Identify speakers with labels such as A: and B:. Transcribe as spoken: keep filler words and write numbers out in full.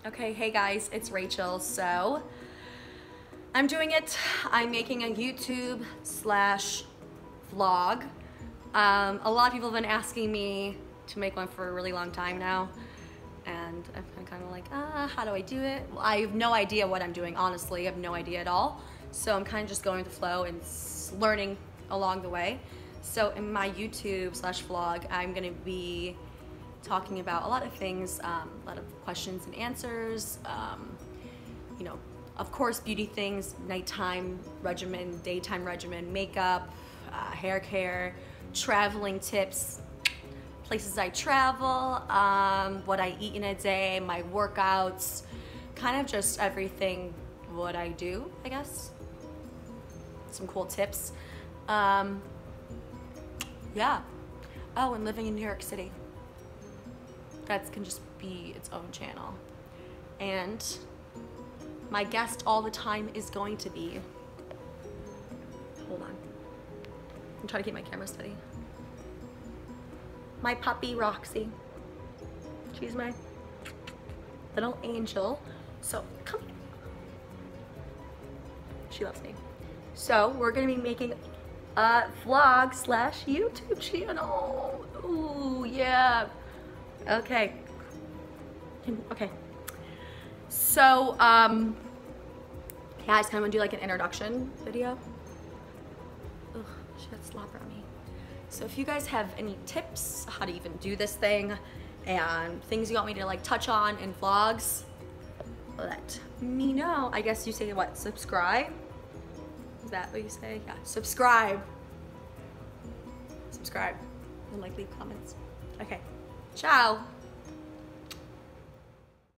A: Okay, hey guys, it's Rachel. So I'm doing it. I'm making a YouTube slash vlog. Um, a lot of people have been asking me to make one for a really long time now. And I'm kind of like, ah, how do I do it? Well, I have no idea what I'm doing, honestly. I have no idea at all. So I'm kind of just going with the flow and learning along the way. So in my YouTube slash vlog, I'm gonna be talking about a lot of things, um, a lot of questions and answers, um, you know, of course, beauty things, nighttime regimen, daytime regimen, makeup, uh, hair care, traveling tips, places I travel, um, what I eat in a day, my workouts, kind of just everything what I do, I guess. Some cool tips. Um, yeah. Oh, and living in New York City. That can just be its own channel. And my guest all the time is going to be, hold on, I'm trying to keep my camera steady. My puppy, Roxy. She's my little angel. So, come here. She loves me. So, we're gonna be making a vlog slash YouTube channel. Ooh, yeah. Okay. Okay. So, um, yeah, I just kind of want to do like an introduction video. Ugh, she got slobber on me. So if you guys have any tips how to even do this thing and things you want me to like touch on in vlogs, let me know. I guess you say what? Subscribe? Is that what you say? Yeah, subscribe. Subscribe and like leave comments. Okay. Ciao.